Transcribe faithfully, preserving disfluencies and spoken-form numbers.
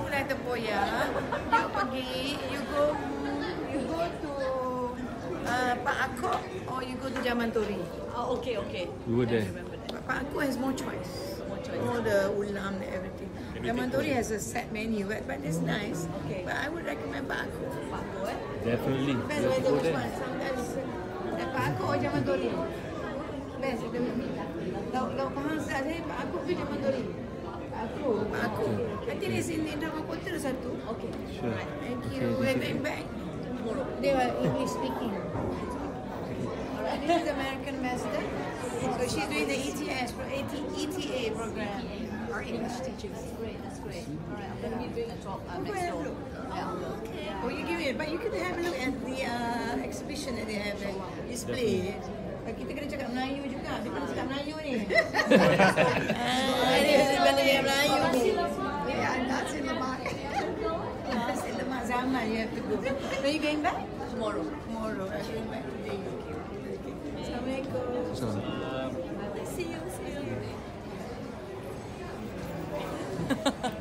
Gulai Tempoyak, you pergi, you go, you go to uh, Pak Akok or you go to Jaman Tori. Oh, okay, okay. We were there. But Pak Akok has more choice. More choice. More the ulam and everything. Jaman Tori has a set menu, but, but it's nice. Okay. But I would recommend Pak Akok. Pak Ko, eh? Definitely. Best We have to weather go which there. one? Sometimes uh, Pak Akok or Jaman Tori? Best. Lauk lauk Pahang saya Pak Akok ke Jaman Tori? Pak Akok. Pak Akok. I think it's in Indrama Kota satu. Okay. Sure. Thank Okay, you. this We're is going it. back. They were English speaking. Alright, this is American Master. So she's doing the E T S, pro- E T A program. Our English teaching. That's great, that's great. All right, I'm going to be doing a talk uh, Go next ahead, door. look. Yeah. Okay. Oh, you give it, but you can have a look at the uh, exhibition that they have there. Display. Uh, kita kena cakap Melayu juga. Dia kena cakap Melayu ni. Ah, dia kena cakap Melayu ni. Yeah, that's in the market. That's in the market zaman. You have to go. Are you going back? Tomorrow. Tomorrow. I'm going back today. Okay. Assalamualaikum. So, See you. See you.